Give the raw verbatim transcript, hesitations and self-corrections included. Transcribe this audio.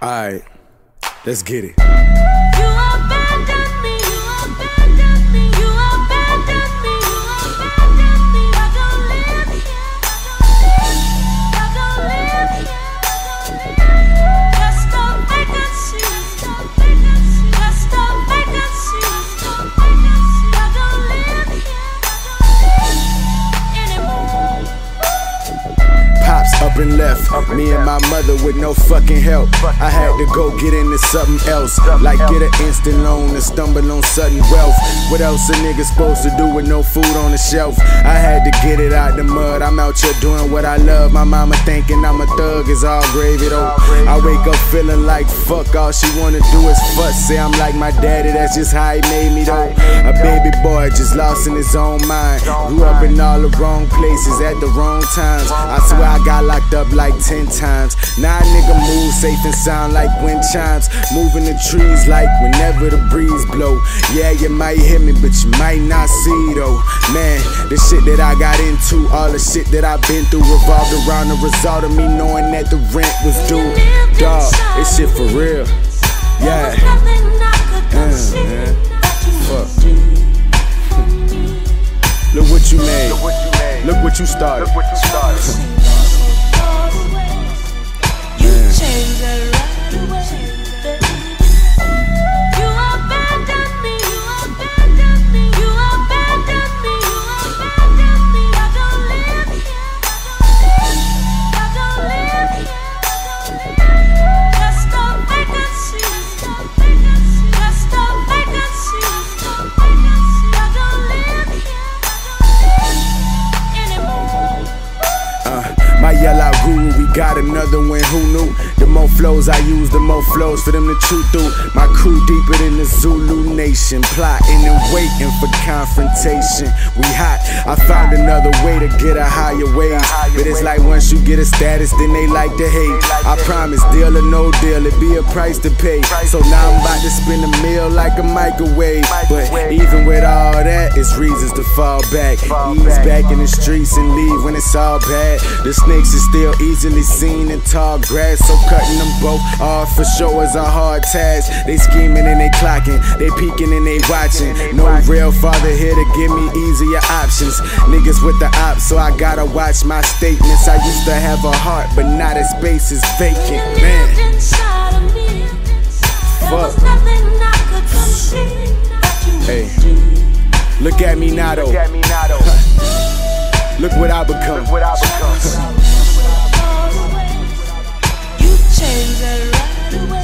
Alright, let's get it. You abandoned me, you abandoned me, you abandoned me, you abandoned me. I don't live here, I don't live here. Just a vacancy, just a vacancy. I don't live here anymore. Pops up and left, me and my mother with no fucking help. I had to go get into something else, like get an instant loan and stumble on sudden wealth. What else a nigga supposed to do with no food on the shelf? I had to get it out the mud, I'm out here doing what I love. My mama thinking I'm a thug, is all gravy though. I wake up feeling like fuck, all she wanna do is fuss. Say I'm like my daddy, that's just how he made me though. A baby boy just lost in his own mind, grew up in all the wrong places at the wrong times. I swear I got locked up like ten times. Now a nigga move safe and sound like wind chimes, moving the trees like whenever the breeze blow. Yeah, you might hear me, but you might not see though. Man, the shit that I got into, all the shit that I've been through, revolved around the result of me knowing that the rent was due. Dawg, this shit for real. Yeah. Uh, man. Fuck. Look what you made. Look what you started. My yellow guru, we got another one, who knew? The more flows I use, the more flows for them to chew through. My crew deeper than the Zulu nation, plotting and waiting for confrontation. We hot, I found another way to get a higher wage, but it's like once you get a status, then they like to hate. I promise, deal or no deal, it be a price to pay. So now I'm about to spin a meal like a microwave. But even with all that, it's reasons to fall back. Ease back in the streets and leave when it's all bad. The snakes is still easily seen in tall grass, so cutting them both off for sure is a hard task. They scheming and they clocking, they peeking and they watching. No real father here to give me easier options. Niggas with the ops, so I gotta watch my statements. I used to have a heart, but now that space is vacant, man. Fuck. Hey, look at me now though. Look what I become. You changed that right away.